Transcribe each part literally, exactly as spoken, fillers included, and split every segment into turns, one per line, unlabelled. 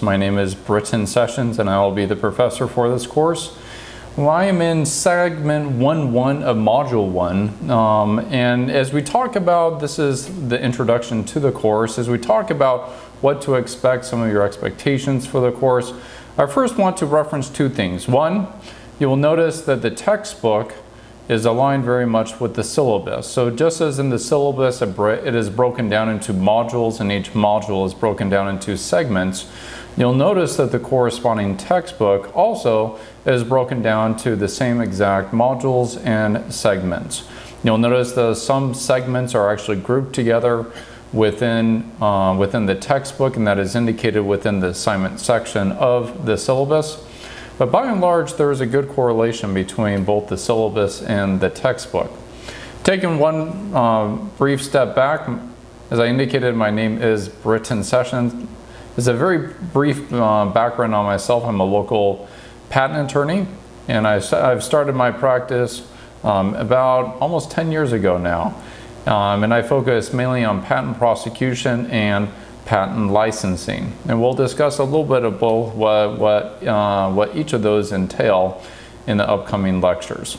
My name is Britton Sessions and I will be the professor for this course. Well, I am in segment one point one of module one, um, and as we talk about, this is the introduction to the course, as we talk about what to expect, some of your expectations for the course, I first want to reference two things. One, you will notice that the textbook is aligned very much with the syllabus. So just as in the syllabus it is broken down into modules and each module is broken down into segments, you'll notice that the corresponding textbook also is broken down to the same exact modules and segments. You'll notice that some segments are actually grouped together within, uh, within the textbook, and that is indicated within the assignment section of the syllabus. But by and large, there is a good correlation between both the syllabus and the textbook. Taking one uh, brief step back, as I indicated, my name is Britton Sessions. As a very brief uh, background on myself, I'm a local patent attorney, and I, I've started my practice um, about almost ten years ago now. Um, and I focus mainly on patent prosecution and patent licensing, and we'll discuss a little bit of both what what uh, what each of those entail in the upcoming lectures.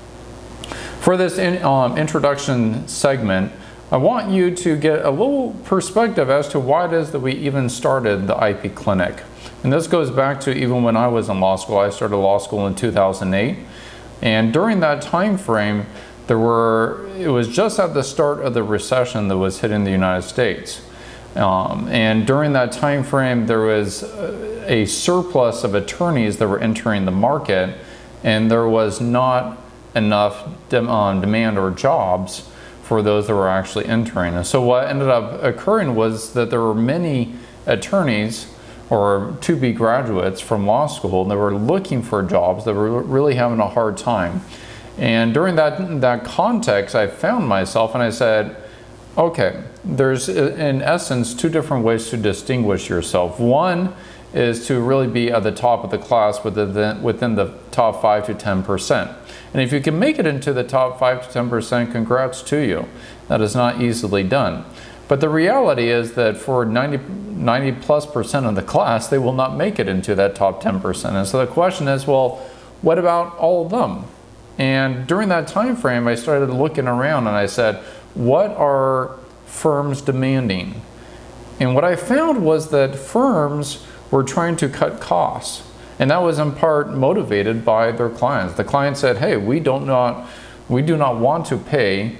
For this in, um, introduction segment, I want you to get a little perspective as to why it is that we even started the I P Clinic. And this goes back to even when I was in law school. I started law school in two thousand eight, and during that time frame, there were it was just at the start of the recession that was hitting the United States. Um, and during that time frame, there was a surplus of attorneys that were entering the market, and there was not enough dem um, demand or jobs for those that were actually entering. And so what ended up occurring was that there were many attorneys or to-be graduates from law school that were looking for jobs that were really having a hard time. And during that, that context, I found myself and I said, okay, there's in essence two different ways to distinguish yourself. One is to really be at the top of the class within the, within the top five to ten percent. And if you can make it into the top five to ten percent, congrats to you. That is not easily done. But the reality is that for ninety, ninety plus percent of the class, they will not make it into that top ten percent. And so the question is, well, what about all of them? And during that time frame, I started looking around and I said, what are firms demanding? And what I found was that firms were trying to cut costs. And that was in part motivated by their clients. The client said, hey, we, don't not, we do not want to pay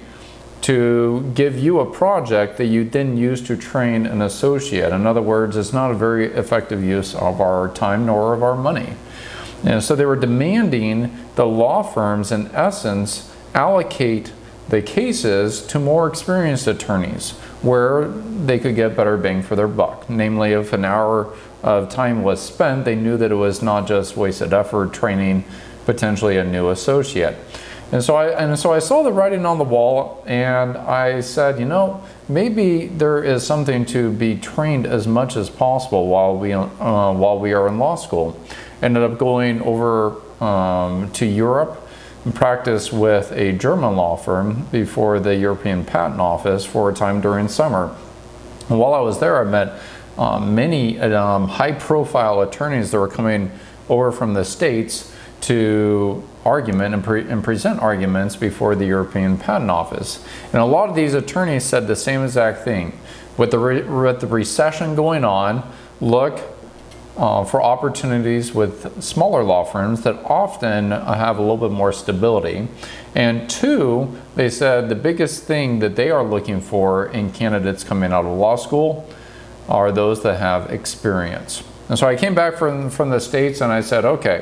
to give you a project that you then use to train an associate. In other words, it's not a very effective use of our time nor of our money. And so they were demanding the law firms, in essence, allocate the cases to more experienced attorneys where they could get better bang for their buck. Namely, if an hour of time was spent, they knew that it was not just wasted effort training potentially a new associate. And so I, and so I saw the writing on the wall and I said, you know, maybe there is something to be trained as much as possible while we, uh, while we are in law school. Ended up going over um, to Europe and practiced with a German law firm before the European Patent Office for a time during summer. And while I was there, I met um, many um, high-profile attorneys that were coming over from the States to argument and, pre and present arguments before the European Patent Office. And a lot of these attorneys said the same exact thing. With the, re with the recession going on, look Uh, for opportunities with smaller law firms that often uh, have a little bit more stability. And two, they said the biggest thing that they are looking for in candidates coming out of law school are those that have experience. And so I came back from, from the States and I said, okay,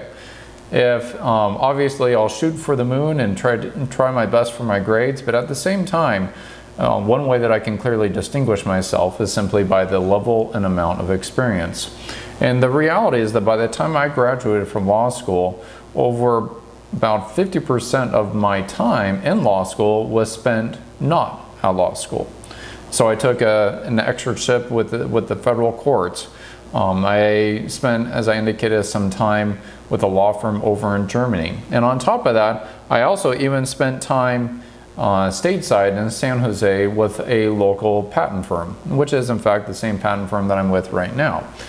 if um, obviously I'll shoot for the moon and try, to, try my best for my grades, but at the same time, uh, one way that I can clearly distinguish myself is simply by the level and amount of experience. And the reality is that by the time I graduated from law school, over about fifty percent of my time in law school was spent not at law school. So I took a, an externship with the, with the federal courts. Um, I spent, as I indicated, some time with a law firm over in Germany. And on top of that, I also even spent time uh, stateside in San Jose with a local patent firm, which is in fact the same patent firm that I'm with right now.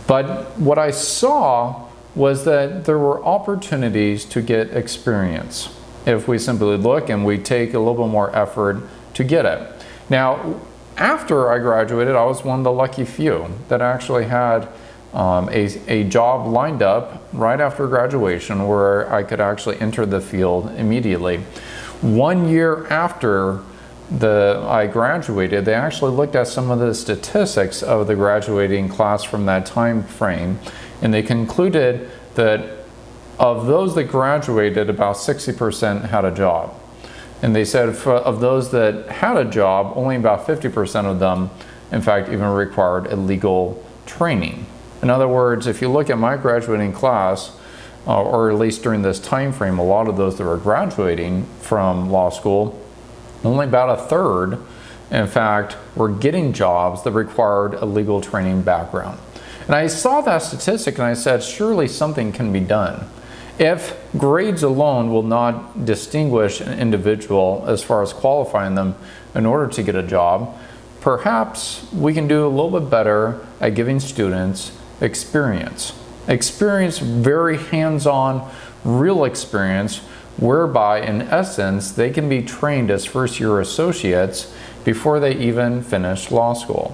But what I saw was that there were opportunities to get experience if we simply look and we take a little bit more effort to get it. Now, after I graduated, I was one of the lucky few that actually had um, a, a job lined up right after graduation where I could actually enter the field immediately. One year after the, I graduated, they actually looked at some of the statistics of the graduating class from that time frame, and they concluded that of those that graduated, about sixty percent had a job. And they said for, of those that had a job, only about fifty percent of them, in fact, even required a legal training. In other words, if you look at my graduating class, uh, or at least during this time frame, a lot of those that were graduating from law school, only about a third, in fact, were getting jobs that required a legal training background. And I saw that statistic and I said, surely something can be done. If grades alone will not distinguish an individual as far as qualifying them in order to get a job, perhaps we can do a little bit better at giving students experience. Experience, very hands-on, real experience, whereby in essence they can be trained as first-year associates before they even finish law school.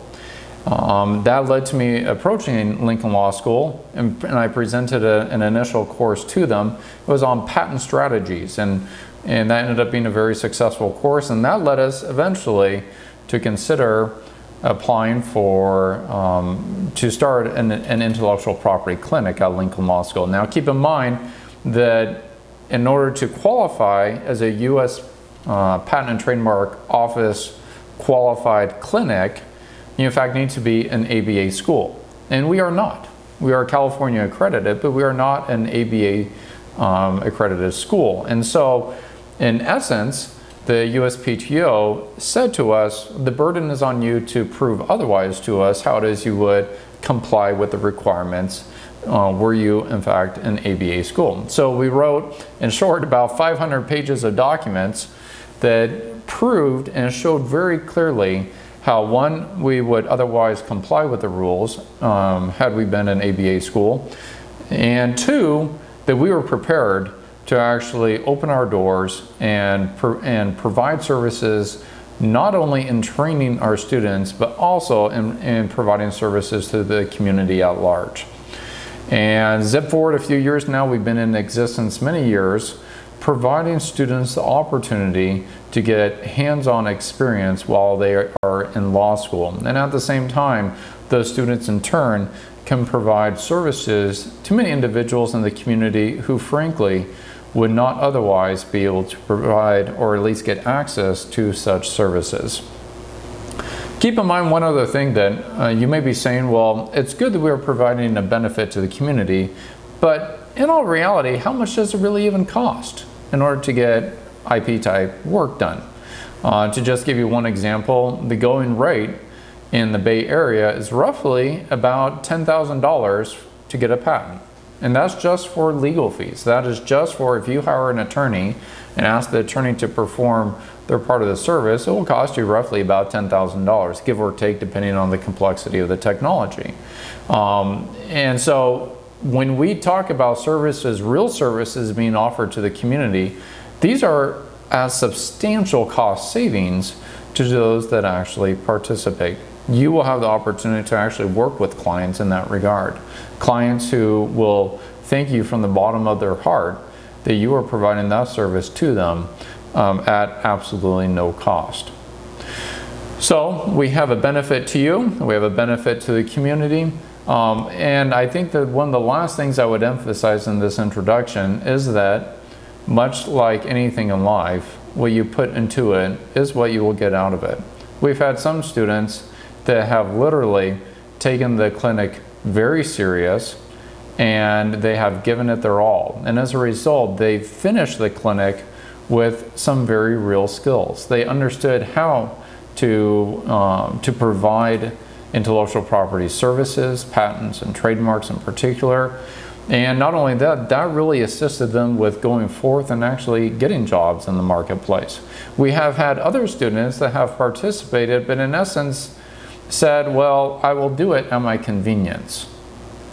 Um, that led to me approaching Lincoln Law School, and, and I presented a, an initial course to them. It was on patent strategies, and, and that ended up being a very successful course, and that led us eventually to consider applying for, um, to start an, an intellectual property clinic at Lincoln Law School. Now keep in mind that in order to qualify as a U S uh, Patent and Trademark Office qualified clinic, you in fact need to be an A B A school. And we are not. We are California accredited, but we are not an A B A um, accredited school. And so in essence, the U S P T O said to us, the burden is on you to prove otherwise to us how it is you would comply with the requirements uh, were you in fact an A B A school. So we wrote, in short, about five hundred pages of documents that proved and showed very clearly how, one, we would otherwise comply with the rules um, had we been an A B A school, and two, that we were prepared to actually open our doors and, pro and provide services not only in training our students, but also in, in providing services to the community at large. And zip forward a few years now, we've been in existence many years, providing students the opportunity to get hands-on experience while they are in law school. And at the same time, those students in turn can provide services to many individuals in the community who frankly would not otherwise be able to provide or at least get access to such services. Keep in mind one other thing that uh, you may be saying, well, it's good that we are providing a benefit to the community, but in all reality, how much does it really even cost in order to get I P type work done? Uh, to just give you one example, the going rate in the Bay Area is roughly about ten thousand dollars to get a patent. And that's just for legal fees. That is just for if you hire an attorney and ask the attorney to perform their part of the service, it will cost you roughly about ten thousand dollars, give or take, depending on the complexity of the technology. Um, and so when we talk about services, real services being offered to the community, these are as substantial cost savings to those that actually participate. You will have the opportunity to actually work with clients in that regard. Clients who will thank you from the bottom of their heart that you are providing that service to them um, at absolutely no cost. So we have a benefit to you, we have a benefit to the community, um, and I think that one of the last things I would emphasize in this introduction is that much like anything in life, what you put into it is what you will get out of it. We've had some students that have literally taken the clinic very serious and they have given it their all. And as a result, they've finished the clinic with some very real skills. They understood how to, um, to provide intellectual property services, patents and trademarks in particular. And not only that, that really assisted them with going forth and actually getting jobs in the marketplace. We have had other students that have participated, but in essence said, well, I will do it at my convenience.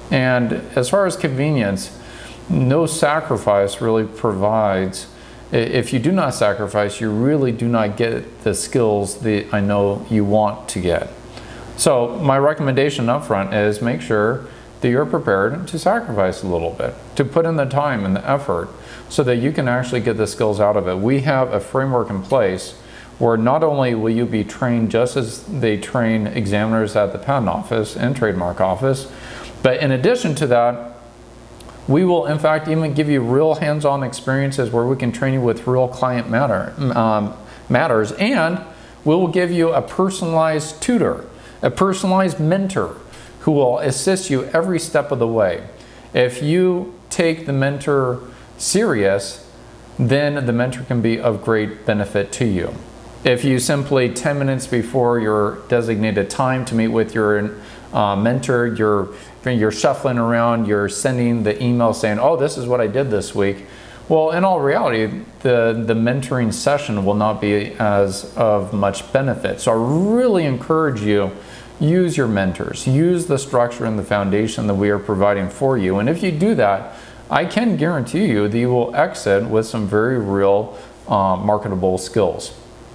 And as far as convenience, no sacrifice really provides. If you do not sacrifice, you really do not get the skills that I know you want to get. So my recommendation up front is make sure that you're prepared to sacrifice a little bit, to put in the time and the effort so that you can actually get the skills out of it. We have a framework in place where not only will you be trained just as they train examiners at the Patent Office and Trademark Office, but in addition to that, we will in fact even give you real hands-on experiences where we can train you with real client matter, um, matters, and we will give you a personalized tutor, a personalized mentor who will assist you every step of the way. If you take the mentor serious, then the mentor can be of great benefit to you. If you simply ten minutes before your designated time to meet with your uh, mentor, you're, you're shuffling around, you're sending the email saying, oh, this is what I did this week. Well, in all reality, the, the mentoring session will not be as of much benefit. So I really encourage you, use your mentors, use the structure and the foundation that we are providing for you. And if you do that, I can guarantee you that you will exit with some very real uh, marketable skills.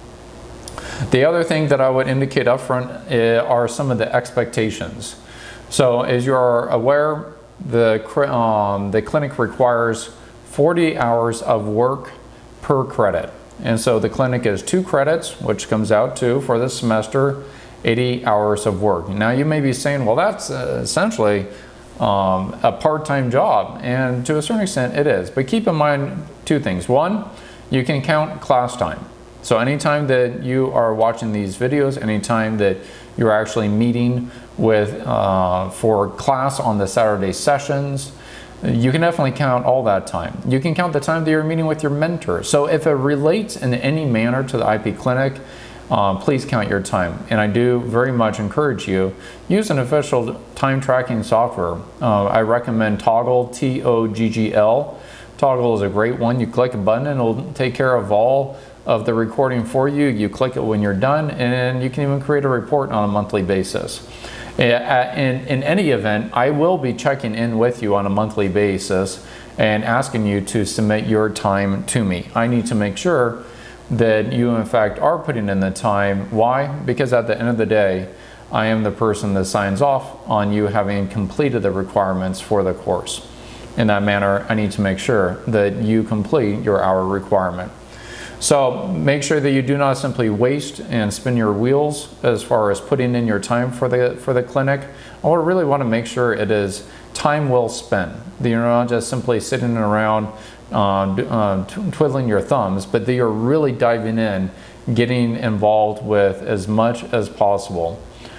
The other thing that I would indicate up front are some of the expectations. So as you are aware, the, um, the clinic requires forty hours of work per credit. And so the clinic is two credits, which comes out to, for this semester, eighty hours of work. Now you may be saying, well, that's uh, essentially um, a part-time job. And to a certain extent it is. But keep in mind two things. One, you can count class time. So anytime that you are watching these videos, anytime that you're actually meeting with uh, for class on the Saturday sessions, you can definitely count all that time. You can count the time that you're meeting with your mentor. So if it relates in any manner to the I P clinic, uh, please count your time. And I do very much encourage you, use an official time tracking software. Uh, I recommend Toggl, T O G G L. Toggl is a great one. You click a button and it'll take care of all of the recording for you. You click it when you're done, and you can even create a report on a monthly basis. In, in any event, I will be checking in with you on a monthly basis and asking you to submit your time to me. I need to make sure that you in fact are putting in the time. Why? Because at the end of the day, I am the person that signs off on you having completed the requirements for the course. In that manner, I need to make sure that you complete your hour requirement. So make sure that you do not simply waste and spin your wheels as far as putting in your time for the for the clinic. I really want to make sure it is time well spent. That you're not just simply sitting around uh, uh, twiddling your thumbs, but that you're really diving in, getting involved with as much as possible.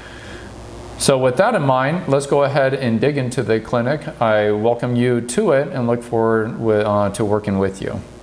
So with that in mind, let's go ahead and dig into the clinic. I welcome you to it and look forward with, uh, to working with you.